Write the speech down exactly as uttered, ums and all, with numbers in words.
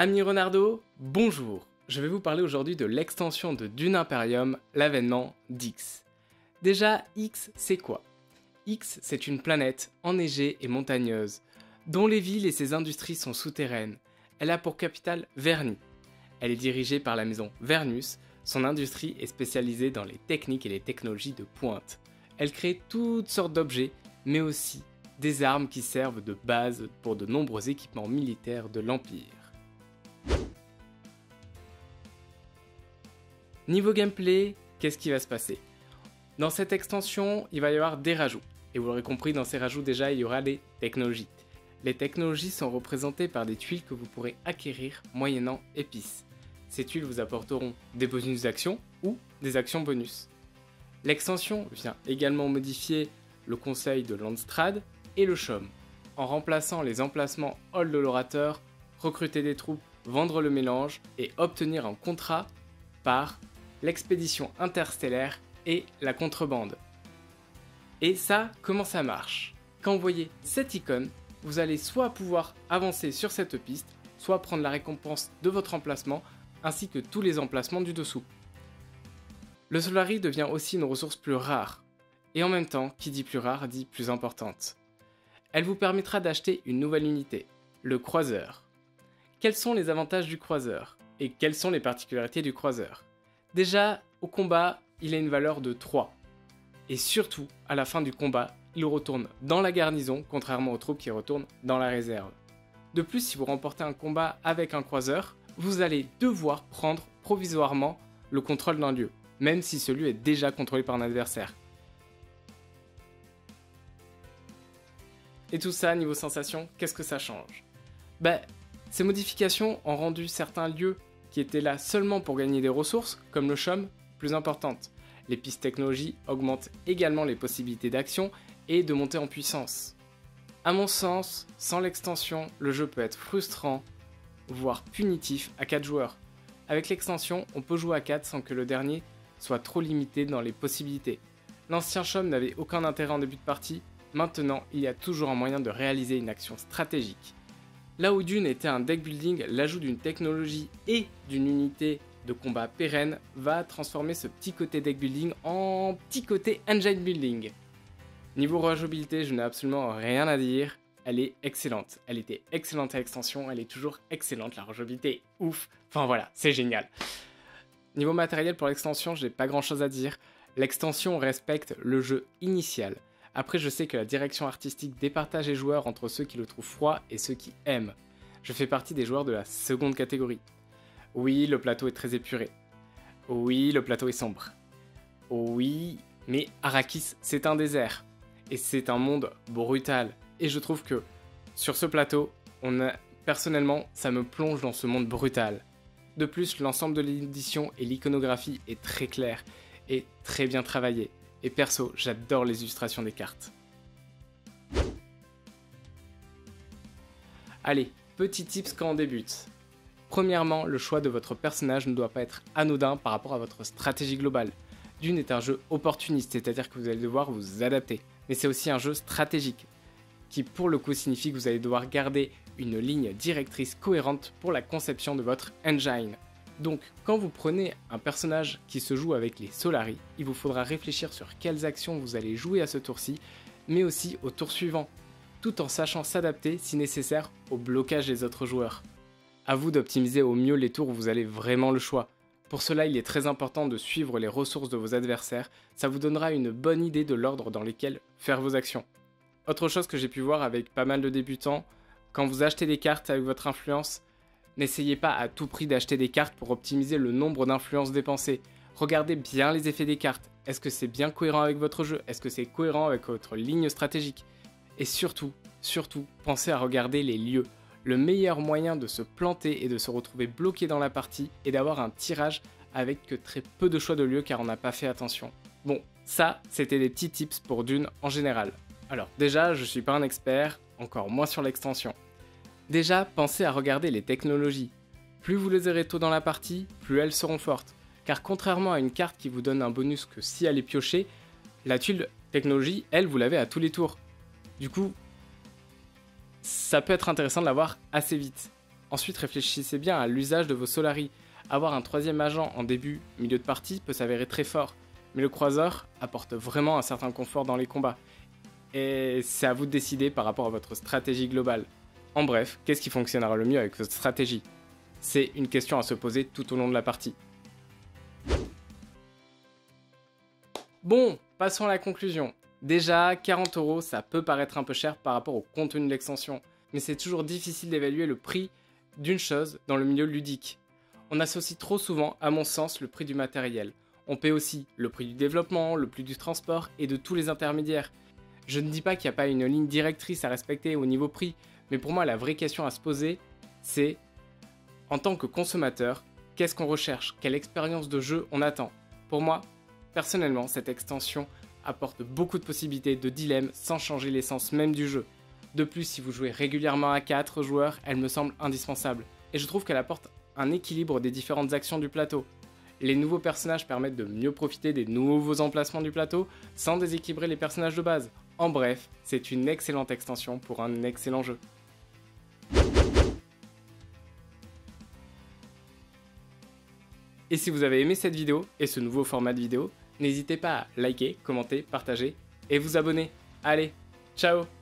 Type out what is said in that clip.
Amis Renardo, bonjour. Je vais vous parler aujourd'hui de l'extension de Dune Imperium, l'avènement d'Ix. Déjà, X, c'est quoi? X, c'est une planète enneigée et montagneuse, dont les villes et ses industries sont souterraines. Elle a pour capitale Vernis. Elle est dirigée par la maison Vernus. Son industrie est spécialisée dans les techniques et les technologies de pointe. Elle crée toutes sortes d'objets, mais aussi des armes qui servent de base pour de nombreux équipements militaires de l'Empire. Niveau gameplay, qu'est-ce qui va se passer? Dans cette extension, il va y avoir des rajouts. Et vous l'aurez compris, dans ces rajouts déjà, il y aura des technologies. Les technologies sont représentées par des tuiles que vous pourrez acquérir moyennant épices. Ces tuiles vous apporteront des bonus d'actions ou des actions bonus. L'extension vient également modifier le conseil de Landstrad et le chaume, en remplaçant les emplacements Hall de l'Orateur, recruter des troupes, vendre le mélange et obtenir un contrat par l'expédition interstellaire et la contrebande. Et ça, comment ça marche? Quand vous voyez cette icône, vous allez soit pouvoir avancer sur cette piste, soit prendre la récompense de votre emplacement, ainsi que tous les emplacements du dessous. Le Solari devient aussi une ressource plus rare, et en même temps, qui dit plus rare dit plus importante. Elle vous permettra d'acheter une nouvelle unité, le croiseur. Quels sont les avantages du croiseur? Et quelles sont les particularités du croiseur? Déjà, au combat, il a une valeur de trois. Et surtout, à la fin du combat, il retourne dans la garnison, contrairement aux troupes qui retournent dans la réserve. De plus, si vous remportez un combat avec un croiseur, vous allez devoir prendre provisoirement le contrôle d'un lieu, même si celui est déjà contrôlé par un adversaire. Et tout ça, niveau sensation, qu'est-ce que ça change? Ben, ces modifications ont rendu certains lieux qui étaient là seulement pour gagner des ressources, comme le chaume, plus importantes. Les pistes technologie augmentent également les possibilités d'action et de monter en puissance. À mon sens, sans l'extension, le jeu peut être frustrant, voire punitif à quatre joueurs. Avec l'extension, on peut jouer à quatre sans que le dernier soit trop limité dans les possibilités. L'ancien chaume n'avait aucun intérêt en début de partie, maintenant il y a toujours un moyen de réaliser une action stratégique. Là où Dune était un deck building, l'ajout d'une technologie et d'une unité de combat pérenne va transformer ce petit côté deck building en petit côté engine building. Niveau rejouabilité, je n'ai absolument rien à dire, elle est excellente. Elle était excellente à l'extension, elle est toujours excellente, la rejouabilité, ouf, enfin voilà, c'est génial. Niveau matériel pour l'extension, j'ai pas grand chose à dire, l'extension respecte le jeu initial. Après, je sais que la direction artistique départage les joueurs entre ceux qui le trouvent froid et ceux qui aiment. Je fais partie des joueurs de la seconde catégorie. Oui, le plateau est très épuré. Oui, le plateau est sombre. Oui, mais Arrakis, c'est un désert. Et c'est un monde brutal. Et je trouve que, sur ce plateau, on a... personnellement, ça me plonge dans ce monde brutal. De plus, l'ensemble de l'édition et l'iconographie est très clair et très bien travaillé. Et perso, j'adore les illustrations des cartes. Allez, petit tips quand on débute. Premièrement, le choix de votre personnage ne doit pas être anodin par rapport à votre stratégie globale. Dune est un jeu opportuniste, c'est-à-dire que vous allez devoir vous adapter. Mais c'est aussi un jeu stratégique, qui pour le coup signifie que vous allez devoir garder une ligne directrice cohérente pour la conception de votre engine. Donc, quand vous prenez un personnage qui se joue avec les Solari, il vous faudra réfléchir sur quelles actions vous allez jouer à ce tour-ci, mais aussi au tour suivant, tout en sachant s'adapter si nécessaire au blocage des autres joueurs. À vous d'optimiser au mieux les tours où vous avez vraiment le choix. Pour cela, il est très important de suivre les ressources de vos adversaires, ça vous donnera une bonne idée de l'ordre dans lequel faire vos actions. Autre chose que j'ai pu voir avec pas mal de débutants, quand vous achetez des cartes avec votre influence, n'essayez pas à tout prix d'acheter des cartes pour optimiser le nombre d'influences dépensées. Regardez bien les effets des cartes. Est-ce que c'est bien cohérent avec votre jeu? Est-ce que c'est cohérent avec votre ligne stratégique? Et surtout, surtout, pensez à regarder les lieux. Le meilleur moyen de se planter et de se retrouver bloqué dans la partie est d'avoir un tirage avec que très peu de choix de lieux car on n'a pas fait attention. Bon, ça, c'était des petits tips pour Dune en général. Alors déjà, je suis pas un expert, encore moins sur l'extension. Déjà, pensez à regarder les technologies. Plus vous les aurez tôt dans la partie, plus elles seront fortes. Car contrairement à une carte qui vous donne un bonus que si elle est piochée, la tuile technologie, elle, vous l'avez à tous les tours. Du coup, ça peut être intéressant de l'avoir assez vite. Ensuite, réfléchissez bien à l'usage de vos Solari. Avoir un troisième agent en début, milieu de partie peut s'avérer très fort, mais le croiseur apporte vraiment un certain confort dans les combats. Et c'est à vous de décider par rapport à votre stratégie globale. En bref, qu'est-ce qui fonctionnera le mieux avec votre stratégie? C'est une question à se poser tout au long de la partie. Bon, passons à la conclusion. Déjà, quarante euros, ça peut paraître un peu cher par rapport au contenu de l'extension, mais c'est toujours difficile d'évaluer le prix d'une chose dans le milieu ludique. On associe trop souvent, à mon sens, le prix du matériel. On paie aussi le prix du développement, le prix du transport et de tous les intermédiaires. Je ne dis pas qu'il n'y a pas une ligne directrice à respecter au niveau prix, mais pour moi la vraie question à se poser, c'est en tant que consommateur, qu'est-ce qu'on recherche? Quelle expérience de jeu on attend? Pour moi, personnellement, cette extension apporte beaucoup de possibilités de dilemmes sans changer l'essence même du jeu. De plus, si vous jouez régulièrement à quatre joueurs, elle me semble indispensable. Et je trouve qu'elle apporte un équilibre des différentes actions du plateau. Les nouveaux personnages permettent de mieux profiter des nouveaux emplacements du plateau sans déséquilibrer les personnages de base. En bref, c'est une excellente extension pour un excellent jeu. Et si vous avez aimé cette vidéo et ce nouveau format de vidéo, n'hésitez pas à liker, commenter, partager et vous abonner. Allez, ciao!